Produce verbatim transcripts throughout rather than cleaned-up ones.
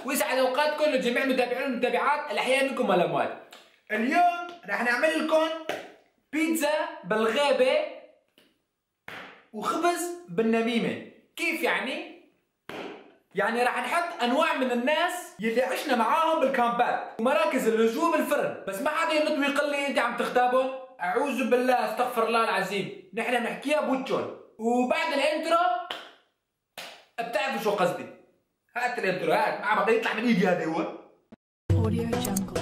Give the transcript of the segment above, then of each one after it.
ويسعد اوقاتكم لجميع المتابعين والمتابعات الاحياء منكم والاموات. اليوم راح نعمل لكم بيتزا بالغابه وخبز بالنميمه. كيف يعني؟ يعني راح نحط انواع من الناس يلي عشنا معاهم بالكامبات ومراكز اللجوء بالفرن، بس ما حدا ينط ويقول لي انت عم تختابوا. اعوذ بالله، استغفر الله العظيم، نحن بنحكيها بوتشون. وبعد الانترو بتعرفوا شو قصدي. هات الانترو، هات ما عم يطلع من ايدي هذا هو. Audio Jungle.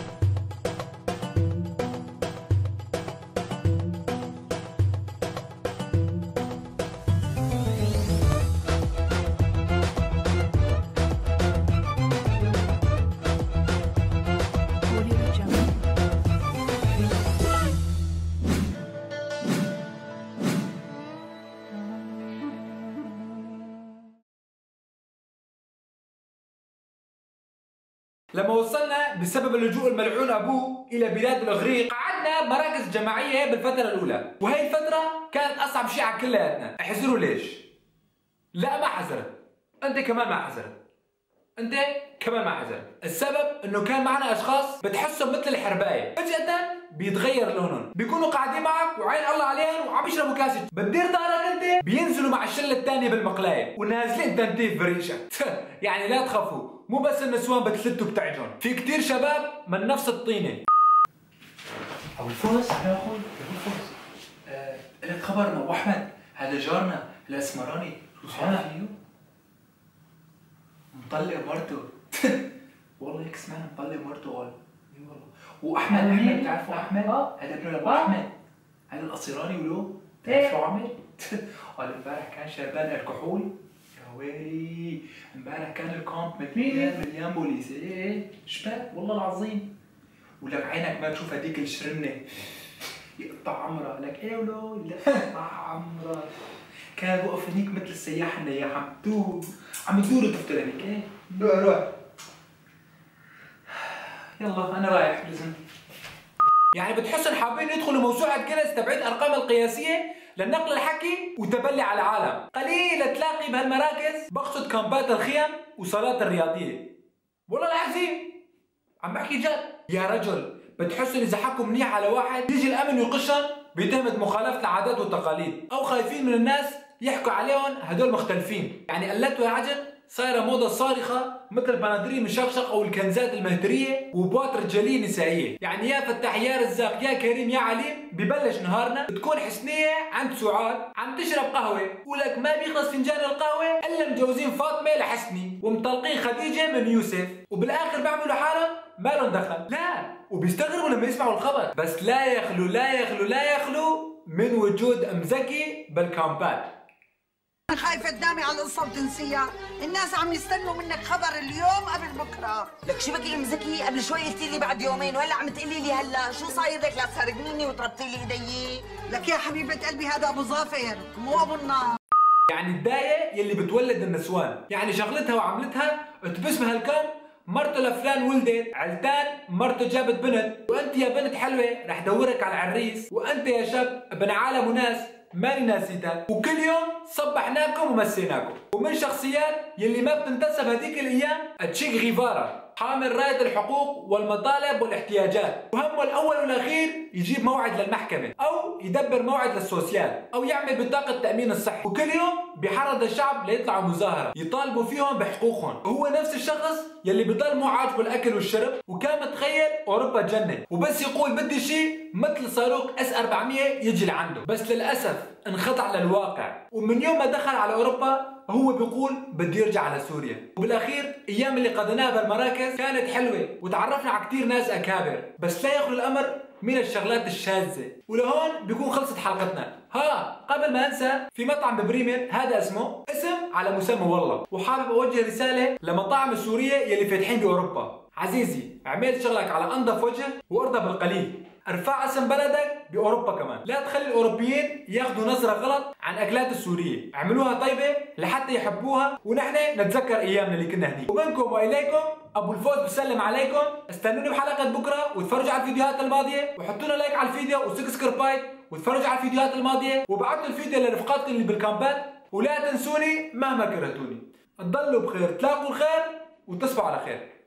لما وصلنا بسبب اللجوء الملعون ابوه الى بلاد الاغريق، قعدنا بمراكز جماعيه بالفتره الاولى، وهي الفتره كانت اصعب شيء على كلياتنا. احذروا ليش؟ لا ما حذرت، انت كمان ما حذرت، انت كمان ما حذرت. السبب انه كان معنا اشخاص بتحسهم مثل الحربايه، فجاه بيتغير لونهم، بيكونوا قاعدين معك وعين الله عليهم وعم يشربوا كاسه، بتدير ظهرك انت بينزلوا مع الشله الثانيه بالمقلايه ونازلين تنتيف بريشه. يعني لا تخافوا، مو بس النسوان بتلتوا بتعجن، في كثير شباب من نفس الطينه. ابو الفوز يا اخوي، ابو الفوز آه، لك خبرنا ابو احمد، هذا جارنا الاسمراني شو صار فيه؟ مطلق مرته. والله هيك سمعنا مطلق مرته. قال اي والله. واحمد احمد بتعرفوا احمد؟ هذا ابنه لابو احمد، هذا القصيراني ولو بتعرف شو عمل؟ قال امبارح كان شربان الكحول. يا ويلي امبارح كان الكامب مليان مليان بوليس. ايه شباب والله العظيم. ولك عينك ما تشوف هذيك الشرنه يقطع عمرها. لك ايه ولو يقطع عمرها. كان وقف هنيك مثل السياح النياح عم تدور عم تدور وتفتل هنيك. ايه روح روح يلا انا رايح لازم. يعني بتحسن حابين يدخلوا موسوعه جينيس تبعت الارقام القياسيه لنقل الحكي وتبلي على العالم. قليل تلاقي بهالمراكز، بقصد كامبات الخيم وصالات الرياضيه. والله العظيم عم بحكي جد. يا رجل بتحسن اذا حكوا منيح على واحد يجي الامن ويقشن بتهمه مخالفه العادات والتقاليد، او خايفين من الناس يحكوا عليهم هدول مختلفين. يعني قلت وعجن صايره موضه صارخه مثل البنادرين المشقشق او الكنزات المهدريه وبوات رجاليه نسائيه. يعني يا فتاح يا رزاق يا كريم يا عليم ببلش نهارنا بتكون حسنيه عند سعاد عم تشرب قهوه، ولك ما بيخلص فنجان القهوه الا مجوزين فاطمه لحسني ومطلقين خديجه من يوسف، وبالاخر بيعملوا حالهم ما لهم دخل. لا وبيستغربوا لما يسمعوا الخبر، بس لا يخلو لا يخلو لا يخلو من وجود ام زكي بالكامبات. أنا خايفة تنامي على القصة وتنسيها، الناس عم يستنوا منك خبر اليوم قبل بكرة. لك شو بك يا ام زكي؟ قبل شوي قلتي لي بعد يومين وهلا عم تقولي لي هلا، شو صاير لك لا تسرقيني وتربطي لي ايدي؟ لك يا حبيبة قلبي هذا أبو ظافر مو أبو النار. يعني الداية يلي بتولد النسوان، يعني شغلتها وعملتها تبسم هالكم مرته لفلان ولدت، علتان مرته جابت بنت، وانت يا بنت حلوه رح دورك على العريس، وانت يا شاب ابن عالم وناس ماني ناسيتك، وكل يوم صبحناكم ومسيناكم. ومن شخصيات يلي ما بتنتسب هذيك الايام تشيك غيفارا، حامل رايه الحقوق والمطالب والاحتياجات، وهمه الاول والاخير يجيب موعد للمحكمه او يدبر موعد للسوسيال او يعمل بطاقه تامين الصحي، وكل يوم بيحرض الشعب ليطلعوا مظاهره يطالبوا فيهم بحقوقهم. وهو نفس الشخص يلي بضل مو عاجبه الاكل والشرب وكان متخيل اوروبا جنه، وبس يقول بدي شيء مثل صاروخ اس أربعمية يجي لعنده. بس للاسف انخضع للواقع، ومن يوم ما دخل على اوروبا هو بيقول بده يرجع على سوريا. وبالاخير ايام اللي قضيناها بالمراكز كانت حلوه وتعرفنا على كثير ناس اكابر، بس لا يخلو الامر من الشغلات الشاذه. ولهون بيكون خلصت حلقتنا. ها قبل ما انسى، في مطعم ببريمن هذا اسمه اسم على مسمى والله، وحابب اوجه رساله لمطاعم السوريه يلي فاتحين باوروبا. عزيزي اعمل شغلك على انظف وجه وارضى بالقليل، ارفع اسم بلدك باوروبا كمان، لا تخلي الاوروبيين ياخذوا نظره غلط عن اكلات السوريه، اعملوها طيبه لحتى يحبوها ونحن نتذكر ايامنا اللي كنا هنيك. ومنكم واليكم ابو الفوز بسلم عليكم. استنوني بحلقه بكره وتفرجوا على الفيديوهات الماضيه وحطوا لنا لايك على الفيديو وسبسكرايب وتفرجوا على الفيديوهات الماضيه وبعتوا الفيديو لرفقاتكم اللي بالكامبات، ولا تنسوني مهما كرهتوني. تضلوا بخير، تلاقوا الخير وتصبحوا على خير.